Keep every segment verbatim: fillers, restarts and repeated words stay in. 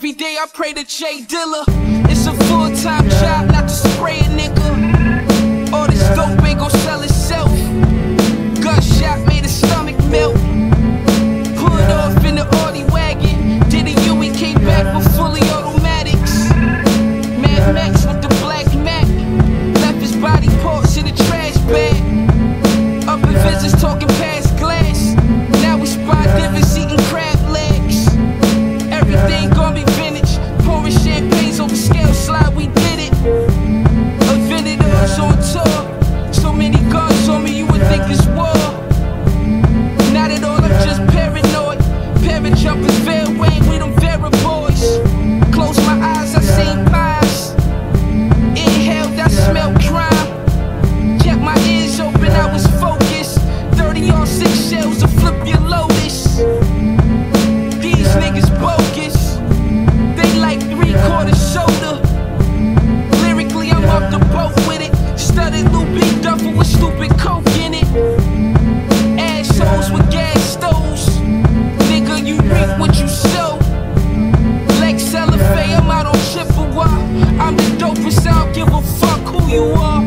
Every day I pray to J Dilla. It's a full-time job not to spray a nigga. All this dope ain't gon' sell itself. Gunshot made his stomach melt. Pulled off in the Audi wagon. Did a U, he came back with fully automatics. Mad Max with the black Mac. Left his body parts in a trash bag. Up in visits talking past glass. Now we spot divots eating crab legs. Everything gon' be vintage. Pouring champagnes over scale slide, we did it. Aventadors on tour. So many guns on me, you would think it's war. Not at all, I'm just paranoid. Parent jumpers, Vera, Wayne, we them Vera boys. Close my eyes, I seen pies. Inhaled, I smelled crime. Kept my ears open, I was focused. thirty on six shells to flip your Lotus. These niggas bogus. They like three quarters soda. Lyrically, I'm off the boat with it. Studded Lou B duffel with stupid coke in it. Assholes with gas stoves. Nigga, you reap what you sow. Lex Cellophane, I'm out on Chippewa. I'm the dopest, I don't give a fuck who you are.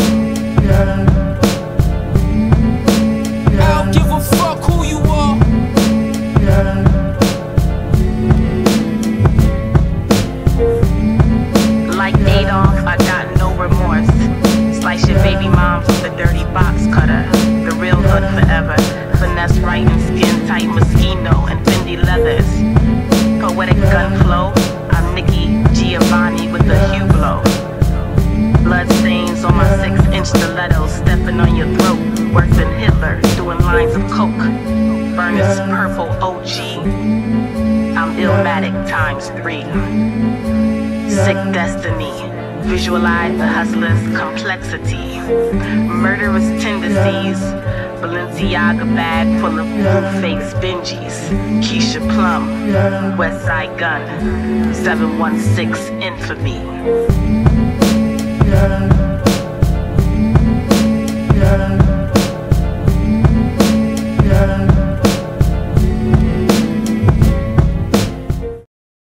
I don't give a fuck who you are. Like Adolf, I got no remorse. Slice your baby moms with a dirty box cutter. The real hood forever. Finesse writing, skin tight Moschino and Fendi leathers. Poetic gun flow. I'm Nikki Giovanni with the Hublot. Blood stains on my six inch stilettos. Stepping on your throat. Worse than Hitler. Doing lines of coke. Burners purple O G. I'm Illmatic times three. Sick destiny. Visualize the hustler's complexity. Murderous tendencies. Balenciaga bag full of blue-face Benjis. Keisha Plum. West Side Gun. seven one six Infamy.